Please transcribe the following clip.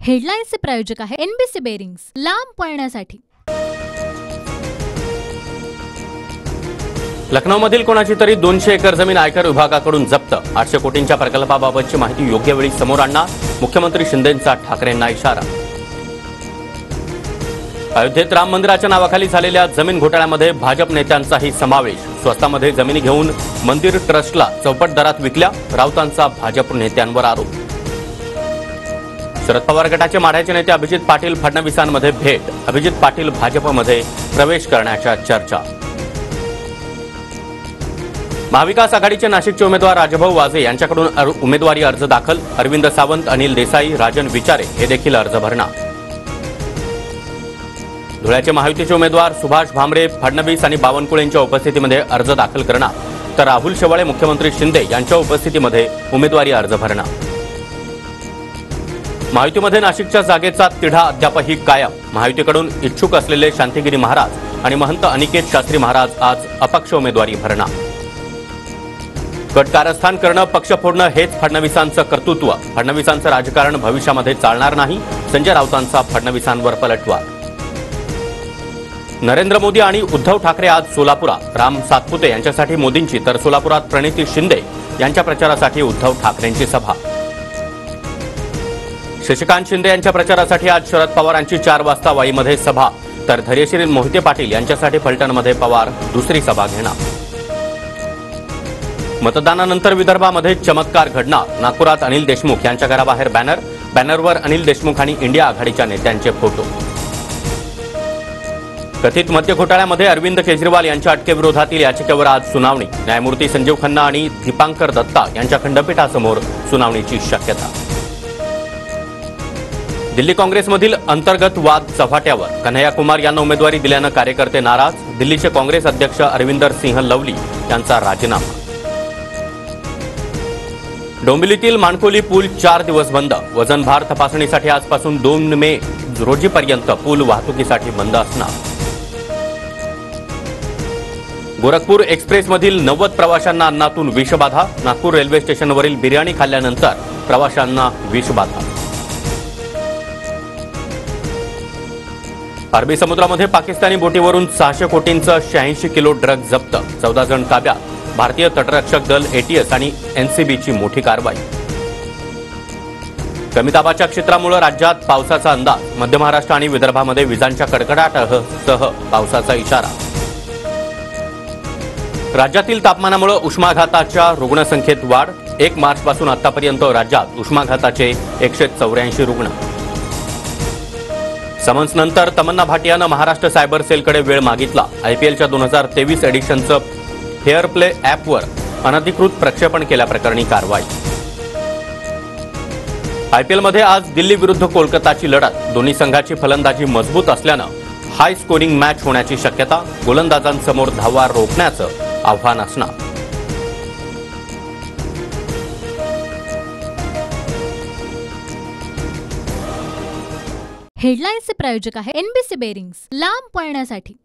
हेडलाईन्सचे प्रायोजक आहे NBC bearings, लांब पळण्यासाठी। लखनौमधील कोणाची तरी 200 एकर जमीन आयकर विभागाकडून जप्त। 800 कोटींच्या प्रकल्पाबाबतची माहिती योग्य वेळी समोर आणणार, मुख्यमंत्री शिंदेंचा ठाकरेंना इशारा। अयोध्येत राम मंदिराच्या नावाखाली झालेल्या जमीन घोटाळ्यामध्ये भाजप नेत्यांचाही समावेश। स्वस्तामध्ये जमिनी घेऊन मंदिर ट्रस्टला चौपट दरात विकल्या, राऊतांचा भाजप नेत्यांवर आरोप। शरद पवार गटाचे माढ्याचे नेते अभिजित पाटील फडणवीसांमध्ये भेट, अभिजित पाटील भाजपमध्ये प्रवेश करण्याच्या चर्चा। महाविकास आघाडीचे नाशिकचे उमेदवार राजभाऊ वाजे यांच्याकडून उमेदवारी अर्ज दाखल। अरविंद सावंत, अनिल देसाई, राजन विचारे हे देखील अर्ज भरणार। धुळ्याचे महायुतीचे उमेदवार सुभाष भामरे फडणवीस आणि बावनकुळेंच्या उपस्थितीमध्ये अर्ज दाखल करणार, तर राहुल शेवाळे मुख्यमंत्री शिंदे यांच्या उपस्थितीमध्ये उमेदवारी अर्ज भरणार। महायुतीमध्ये नाशिकच्या जागेचा तिढा अद्यापही कायम। महायुतीकडून इच्छुक असलेले शांतिगिरी महाराज आणि महंत अनिकेत शास्त्री महाराज आज अपक्ष उमेदवारी भरणार। गट कारस्थान करणं, पक्ष फोडणं हेच फडणवीसांचं कर्तृत्व। फडणवीसांचं राजकारण भविष्यामध्ये चालणार नाही, संजय राऊतांचा फडणवीसांवर पलटवार। नरेंद्र मोदी आणि उद्धव ठाकरे आज सोलापुरात। राम सातपुते यांच्यासाठी मोदींची, तर सोलापुरात प्रणिती शिंदे यांच्या प्रचारासाठी उद्धव ठाकरेंची सभा। शशिकांत शिंदे यांच्या प्रचारासाठी आज शरद पवारांची 4 वाजता वाईमध्ये सभा, तर धैर्यशील मोहिते पाटील यांच्यासाठी फलटणमध्ये पवार दुसरी सभा घेणार। मतदानानंतर विदर्भामध्ये चमत्कार घडणार। नागपुरात अनिल देशमुख यांच्या घराबाहेर बॅनर, बॅनरवर अनिल देशमुख आणि इंडिया आघाडीच्या नेत्यांचे फोटो। कथित मद्य घोटाळ्यामध्ये अरविंद केजरीवाल यांच्या अटकेविरोधातील याचिकेवर आज सुनावणी। न्यायमूर्ती संजीव खन्ना आणि दीपांकर दत्ता यांच्या खंडपीठासमोर सुनावणीची शक्यता। दिल्ली काँग्रेसमधील अंतर्गत वाद चव्हाट्यावर। कन्हैया कुमार यांना उमेदवारी दिल्यानं कार्यकर्ते नाराज। दिल्लीचे काँग्रेस अध्यक्ष अरविंदर सिंह लवली यांचा राजीनामा। डोंबिवलीतील माणकोली पूल 4 दिवस बंद। वजनभार तपासणीसाठी आजपासून 2 मे रोजीपर्यंत पूल वाहतुकीसाठी बंद असणार। गोरखपूर एक्सप्रेसमधील 90 प्रवाशांना अन्नातून विषबाधा। नागपूर रेल्वे स्टेशनवरील बिर्याणी खाल्ल्यानंतर प्रवाशांना विषबाधा। अरबी समुद्रामध्ये पाकिस्तानी बोटीवरून 600 कोटींचं 86 किलो ड्रग जप्त। 14 जण ताब्यात। भारतीय तटरक्षक दल, ATS आणि NCBची मोठी कारवाई। कमी दाबाच्या क्षेत्रामुळे राज्यात पावसाचा अंदाज। मध्य महाराष्ट्र आणि विदर्भामध्ये विजांच्या कडकडाटासह पावसाचा इशारा। राज्यातील तापमानामुळे उष्माघाताच्या रुग्णसंख्येत वाढ। 1 मार्चपासून आतापर्यंत राज्यात उष्माघाताचे 184 रुग्ण। समन्सनंतर तमन्ना भाटियानं महाराष्ट्र सायबर सेलकडे वेळ मागितला। IPLच्या 2023 एडिशनचं फेअर प्ले ॲपवर अनधिकृत प्रक्षेपण केल्याप्रकरणी कारवाई। IPLमध्ये आज दिल्ली विरुद्ध कोलकाताची लढत। दोन्ही संघाची फलंदाजी मजबूत असल्यानं हाय स्कोरिंग मॅच होण्याची शक्यता। गोलंदाजांसमोर धावा रोखण्याचं आव्हान असणार। हेडलाईन्सचे प्रायोजक आहे NBC बेरिंग्स, लांब पळण्यासाठी।